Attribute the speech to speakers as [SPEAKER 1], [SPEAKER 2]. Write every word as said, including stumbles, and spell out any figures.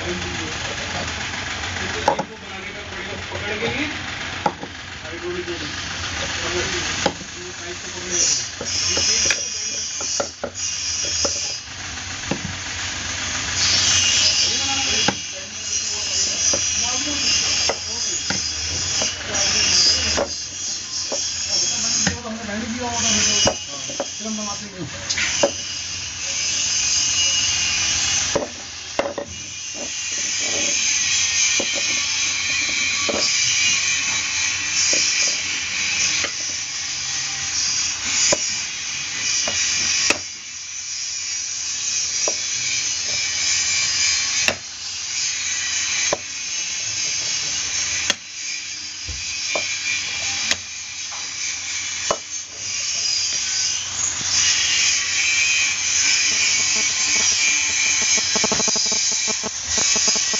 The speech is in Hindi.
[SPEAKER 1] बनाने का पड़ेगा पकड़ के लिए हाइड्रोलिक पकड़ के साइड से पकड़ेगा।